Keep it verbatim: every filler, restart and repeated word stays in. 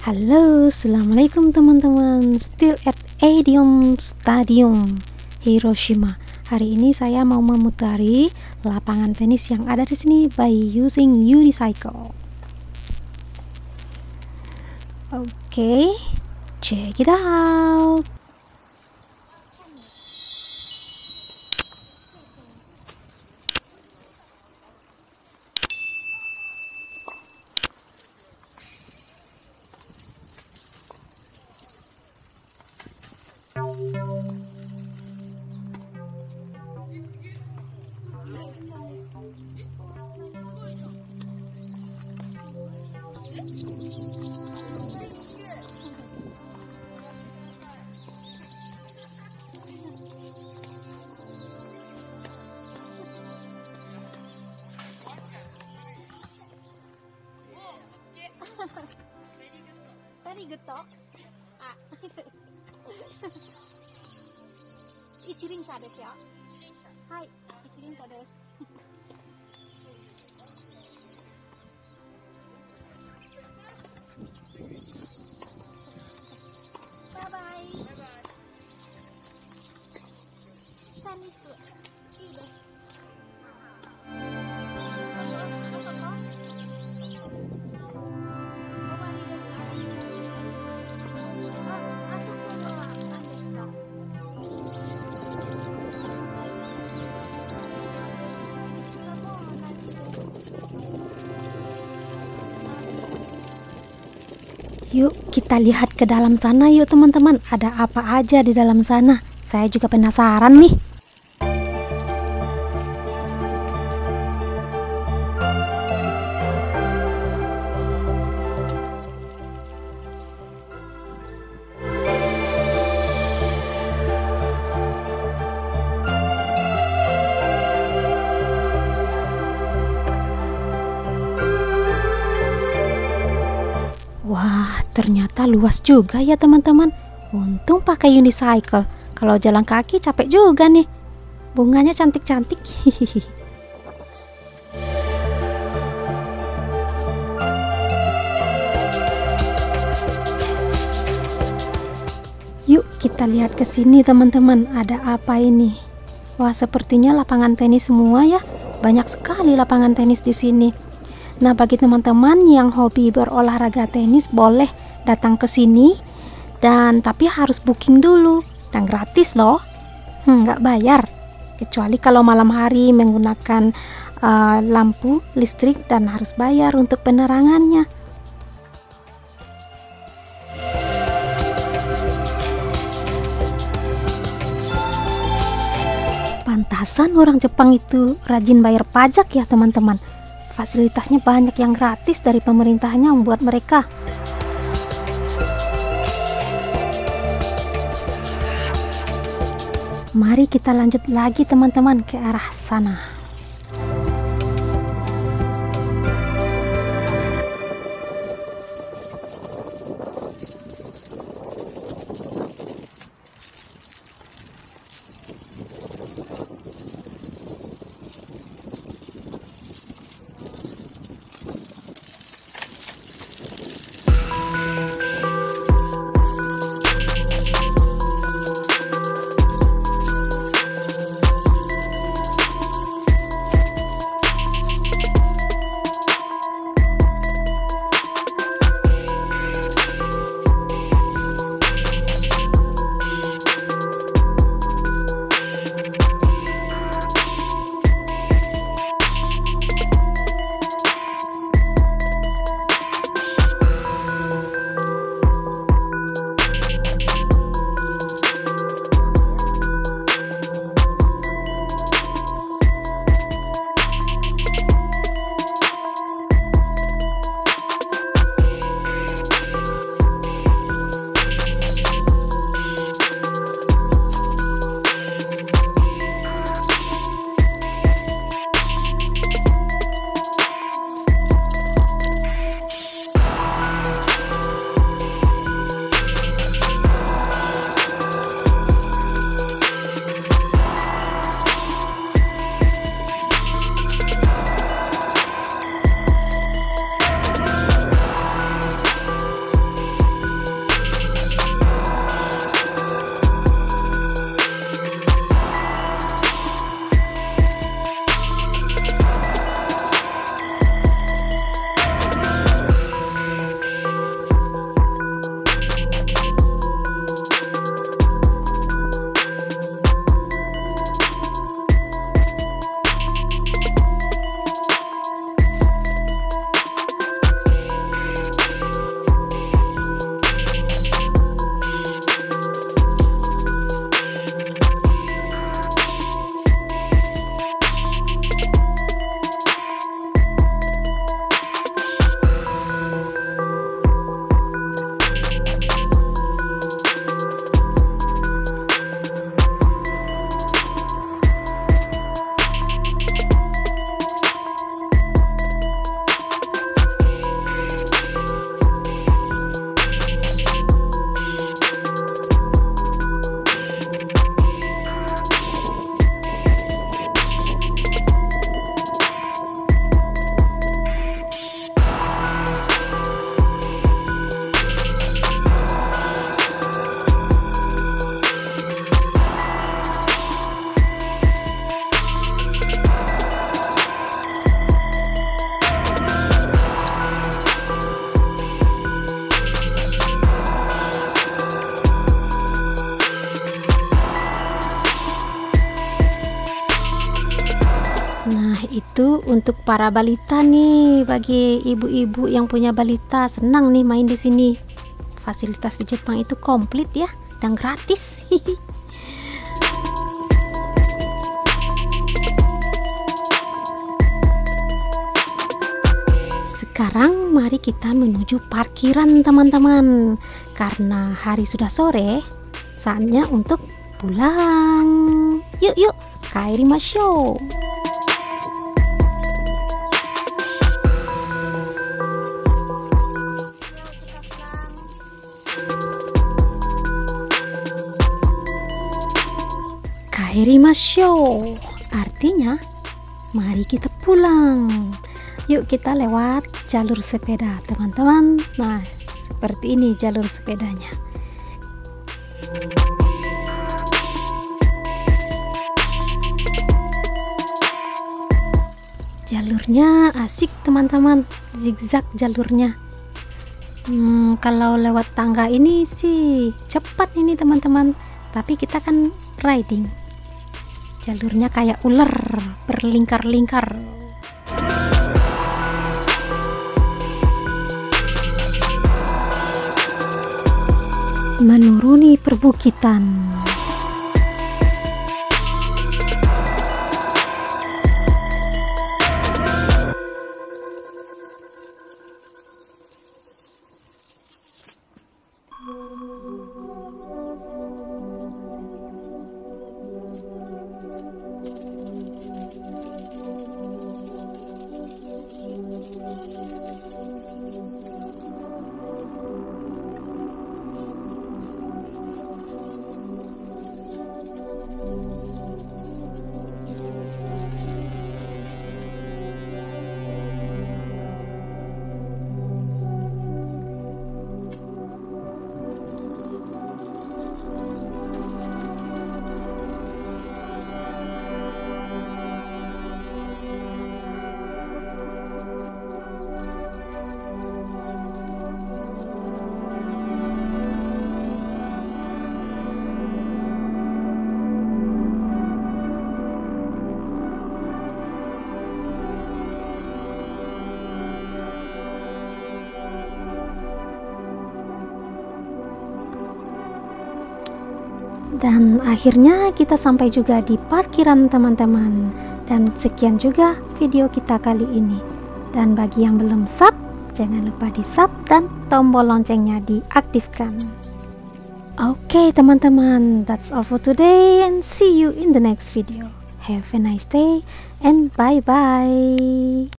Halo, assalamualaikum teman-teman. Still at Edion Stadium Hiroshima. Hari ini saya mau memutari lapangan tenis yang ada di sini by using unicycle. Oke, okay, check it out. Very good talk. Ah. Ichirin-sa desuよ. Hai, Ichirin-sa desu. Bye bye. Bye bye. Tenis. Ii desu. Yuk kita lihat ke dalam sana yuk teman-teman. Ada apa aja di dalam sana? Saya juga penasaran nih. Wah, ternyata luas juga ya teman-teman. Untung pakai unicycle. Kalau jalan kaki capek juga nih. Bunganya cantik-cantik. Yuk kita lihat ke sini teman-teman. Ada apa ini? Wah, sepertinya lapangan tenis semua ya. Banyak sekali lapangan tenis di sini. Nah, bagi teman-teman yang hobi berolahraga tenis boleh datang ke sini, dan tapi harus booking dulu dan gratis loh, hmm, nggak bayar kecuali kalau malam hari menggunakan uh, lampu listrik dan harus bayar untuk penerangannya. Pantasan orang Jepang itu rajin bayar pajak ya teman-teman. Fasilitasnya banyak yang gratis dari pemerintahnya membuat mereka. Mari kita lanjut lagi teman-teman ke arah sana. Itu untuk para balita nih, bagi ibu-ibu yang punya balita senang nih main di sini. Fasilitas di Jepang itu komplit ya dan gratis. Sekarang mari kita menuju parkiran teman-teman, karena hari sudah sore, saatnya untuk pulang. Yuk yuk, kaerimasho. Kaerimasho artinya mari kita pulang. Yuk kita lewat jalur sepeda teman-teman. Nah, seperti ini jalur sepedanya. Jalurnya asik teman-teman, zigzag jalurnya. Hmm, kalau lewat tangga ini sih cepat ini teman-teman, tapi kita kan riding. Jalurnya kayak ular, berlingkar-lingkar. Menuruni perbukitan. Dan akhirnya kita sampai juga di parkiran teman-teman. Dan sekian juga video kita kali ini. Dan bagi yang belum sub, jangan lupa di sub dan tombol loncengnya diaktifkan. Oke teman-teman, that's all for today and see you in the next video. Have a nice day and bye-bye.